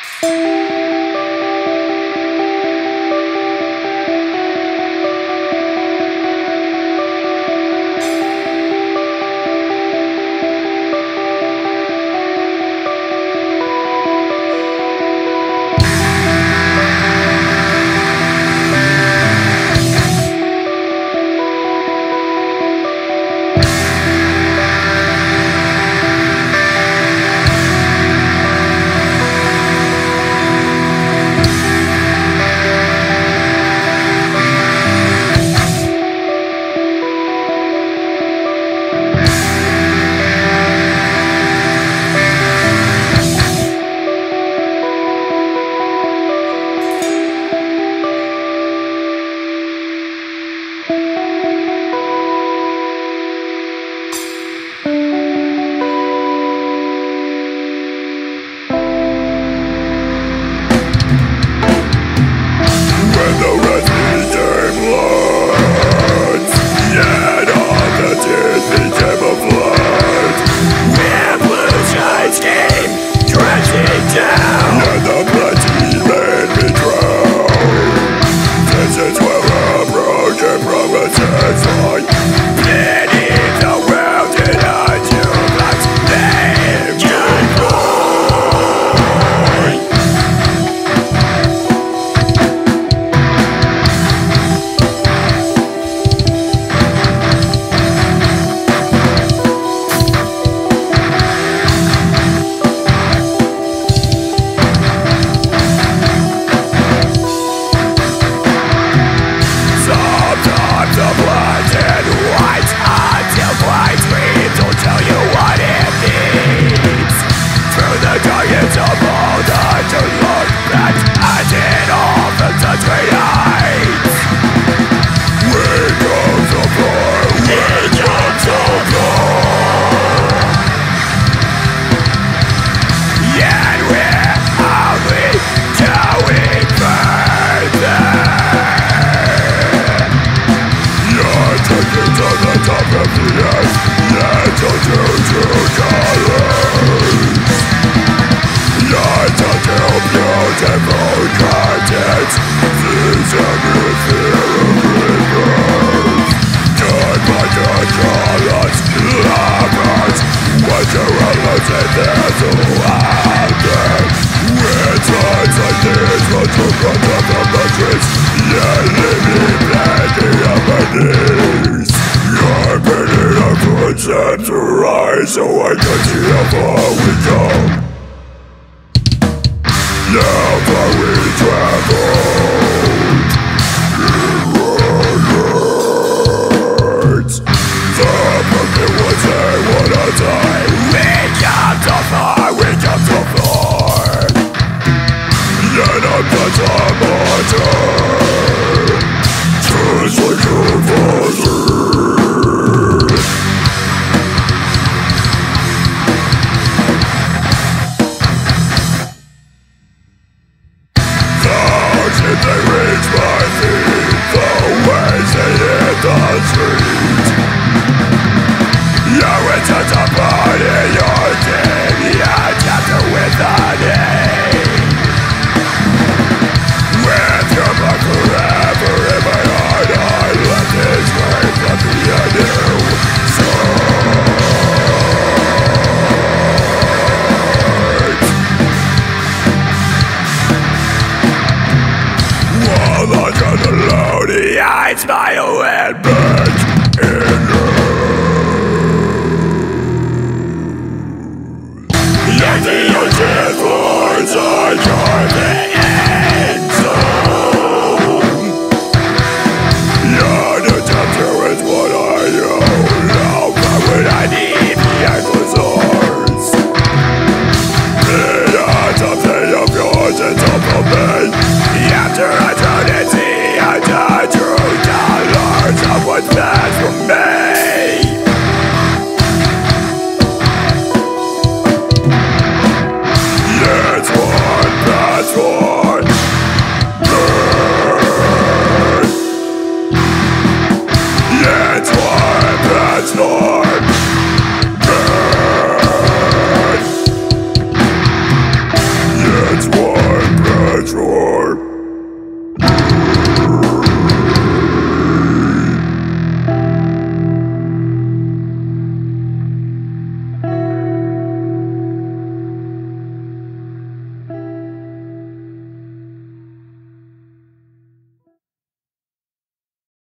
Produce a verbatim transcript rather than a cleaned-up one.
Time to rise, so I can see how far we come. How far we traveled inwards. The broken would say what a time. We come so far, we come so far. Yet I'm not a martyr, just like your father. They reach my feet, the ways they hit the street. Your returns are part in your day, your chapter with a name. With your blood forever in my heart, I left this grave, let me a new start. Alone, he hides my own burnt in you. Yet the ocean floors are carved.